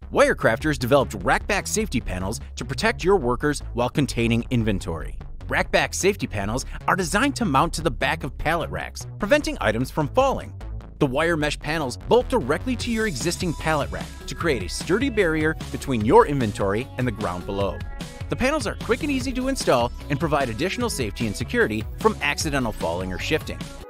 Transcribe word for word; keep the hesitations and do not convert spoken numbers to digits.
WireCrafters developed RackBack safety panels to protect your workers while containing inventory. RackBack safety panels are designed to mount to the back of pallet racks, preventing items from falling. The wire mesh panels bolt directly to your existing pallet rack to create a sturdy barrier between your inventory and the ground below. The panels are quick and easy to install and provide additional safety and security from accidental falling or shifting.